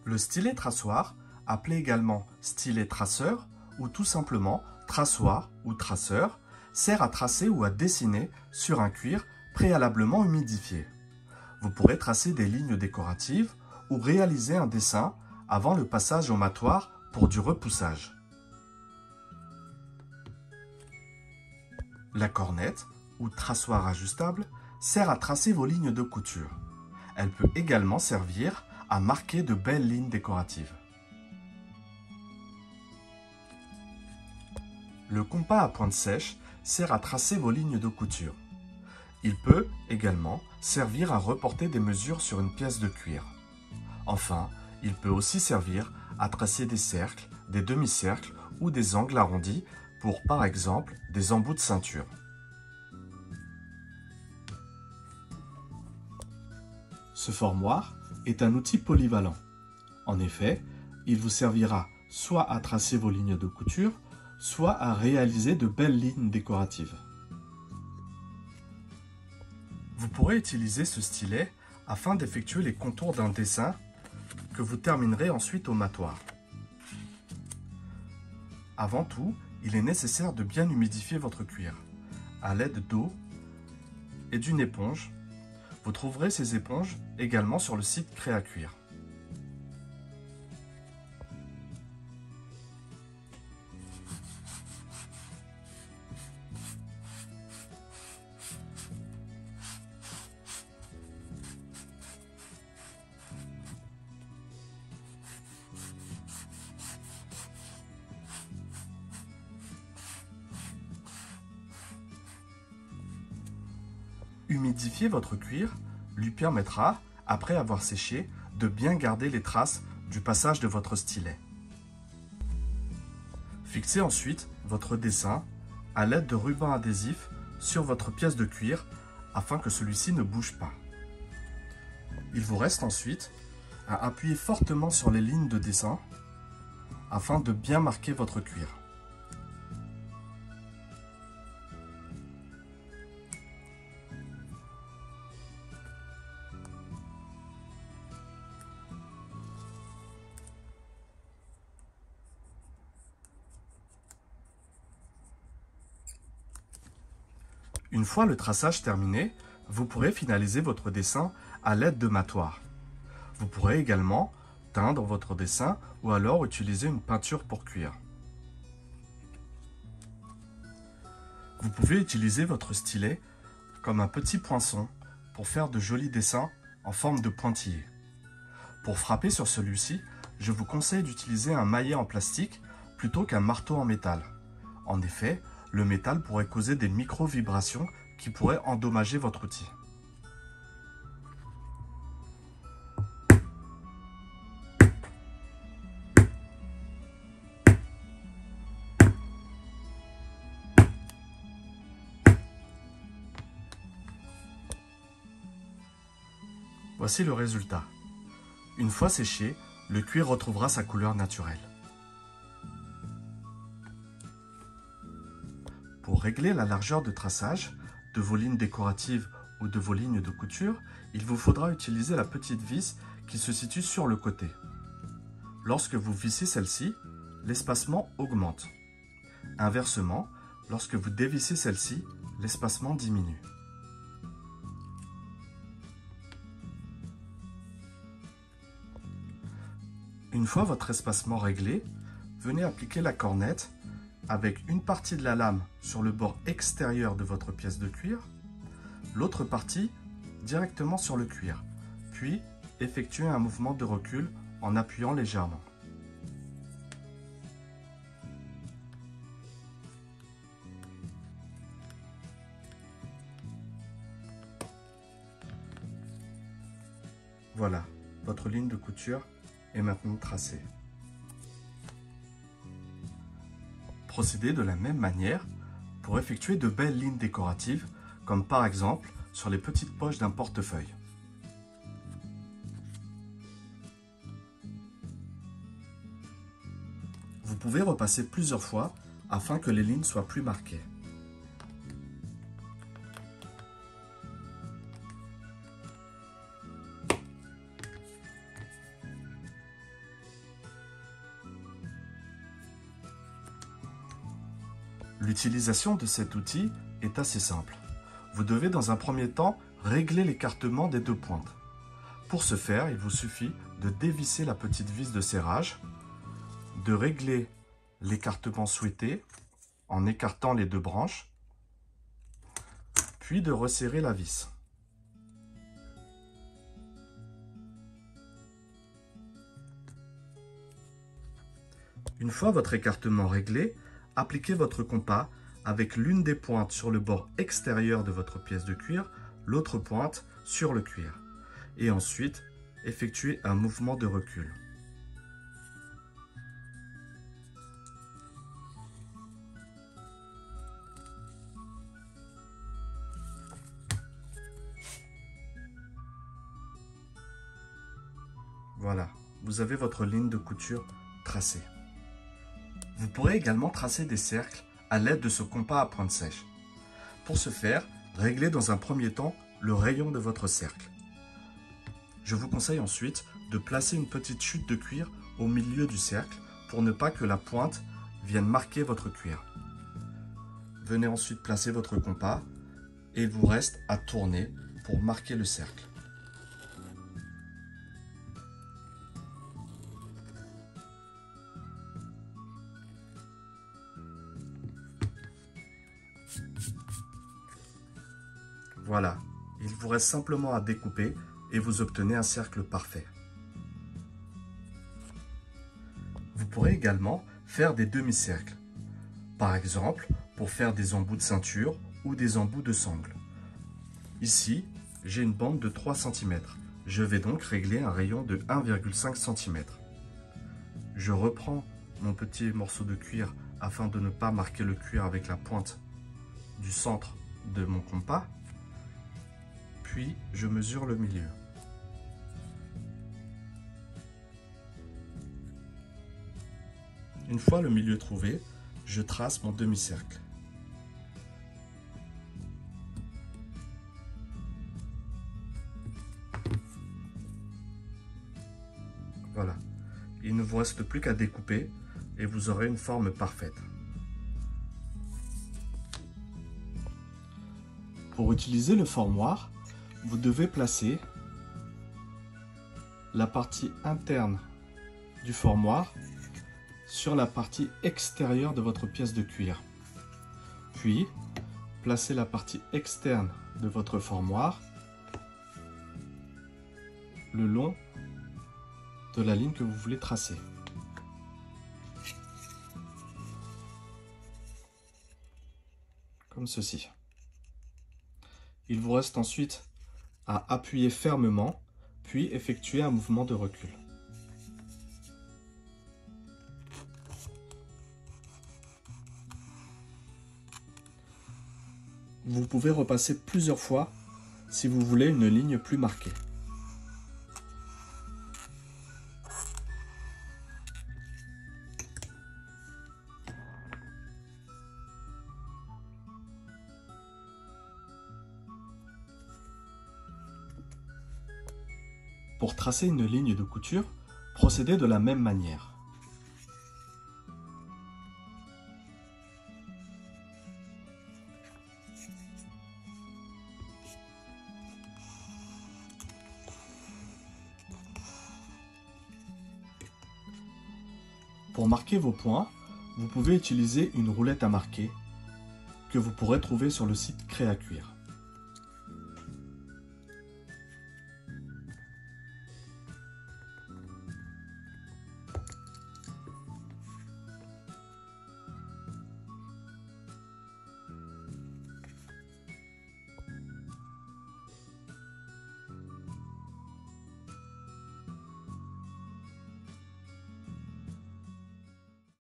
Le stylet traçoir, appelé également stylet traceur ou tout simplement traçoir ou traceur, sert à tracer ou à dessiner sur un cuir préalablement humidifié. Vous pourrez tracer des lignes décoratives ou réaliser un dessin avant le passage au matoire pour du repoussage. La cornette, ou traçoir ajustable, sert à tracer vos lignes de couture. Elle peut également servir à marquer de belles lignes décoratives. Le compas à pointe sèche sert à tracer vos lignes de couture. Il peut également servir à reporter des mesures sur une pièce de cuir. Enfin, il peut aussi servir à tracer des cercles, des demi-cercles ou des angles arrondis pour, par exemple, des embouts de ceinture. Ce formoir est un outil polyvalent. En effet, il vous servira soit à tracer vos lignes de couture, soit à réaliser de belles lignes décoratives. Vous pourrez utiliser ce stylet afin d'effectuer les contours d'un dessin que vous terminerez ensuite au matoire. Avant tout, il est nécessaire de bien humidifier votre cuir à l'aide d'eau et d'une éponge. Vous trouverez ces éponges également sur le site Créacuir. Humidifier votre cuir lui permettra, après avoir séché, de bien garder les traces du passage de votre stylet. Fixez ensuite votre dessin à l'aide de ruban adhésif sur votre pièce de cuir afin que celui-ci ne bouge pas. Il vous reste ensuite à appuyer fortement sur les lignes de dessin afin de bien marquer votre cuir. Une fois le traçage terminé, vous pourrez finaliser votre dessin à l'aide de matoirs. Vous pourrez également teindre votre dessin ou alors utiliser une peinture pour cuir. Vous pouvez utiliser votre stylet comme un petit poinçon pour faire de jolis dessins en forme de pointillés. Pour frapper sur celui-ci, je vous conseille d'utiliser un maillet en plastique plutôt qu'un marteau en métal. En effet, le métal pourrait causer des micro-vibrations qui pourraient endommager votre outil. Voici le résultat. Une fois séché, le cuir retrouvera sa couleur naturelle. Pour régler la largeur de traçage de vos lignes décoratives ou de vos lignes de couture, il vous faudra utiliser la petite vis qui se situe sur le côté. Lorsque vous vissez celle-ci, l'espacement augmente. Inversement, lorsque vous dévissez celle-ci, l'espacement diminue. Une fois votre espacement réglé, venez appliquer la cornette avec une partie de la lame sur le bord extérieur de votre pièce de cuir, l'autre partie directement sur le cuir, puis effectuez un mouvement de recul en appuyant légèrement. Voilà, votre ligne de couture est maintenant tracée. Procédez de la même manière pour effectuer de belles lignes décoratives, comme par exemple sur les petites poches d'un portefeuille. Vous pouvez repasser plusieurs fois afin que les lignes soient plus marquées. L'utilisation de cet outil est assez simple. Vous devez dans un premier temps régler l'écartement des deux pointes. Pour ce faire, il vous suffit de dévisser la petite vis de serrage, de régler l'écartement souhaité en écartant les deux branches, puis de resserrer la vis. Une fois votre écartement réglé, appliquez votre compas avec l'une des pointes sur le bord extérieur de votre pièce de cuir, l'autre pointe sur le cuir. Et ensuite, effectuez un mouvement de recul. Voilà, vous avez votre ligne de couture tracée. Vous pourrez également tracer des cercles à l'aide de ce compas à pointe sèche. Pour ce faire, réglez dans un premier temps le rayon de votre cercle. Je vous conseille ensuite de placer une petite chute de cuir au milieu du cercle pour ne pas que la pointe vienne marquer votre cuir. Venez ensuite placer votre compas et il vous reste à tourner pour marquer le cercle. Voilà, il vous reste simplement à découper et vous obtenez un cercle parfait. Vous pourrez également faire des demi-cercles, par exemple pour faire des embouts de ceinture ou des embouts de sangle. Ici, j'ai une bande de 3 cm. Je vais donc régler un rayon de 1,5 cm. Je reprends mon petit morceau de cuir afin de ne pas marquer le cuir avec la pointe du centre de mon compas. Puis je mesure le milieu. Une fois le milieu trouvé, je trace mon demi-cercle. Voilà, il ne vous reste plus qu'à découper et vous aurez une forme parfaite. Pour utiliser le formoir, vous devez placer la partie interne du formoir sur la partie extérieure de votre pièce de cuir. Puis, placez la partie externe de votre formoir le long de la ligne que vous voulez tracer. Comme ceci. Il vous reste ensuite à appuyer fermement, puis effectuer un mouvement de recul. Vous pouvez repasser plusieurs fois si vous voulez une ligne plus marquée. Pour tracer une ligne de couture, procédez de la même manière. Pour marquer vos points, vous pouvez utiliser une roulette à marquer que vous pourrez trouver sur le site Créacuir.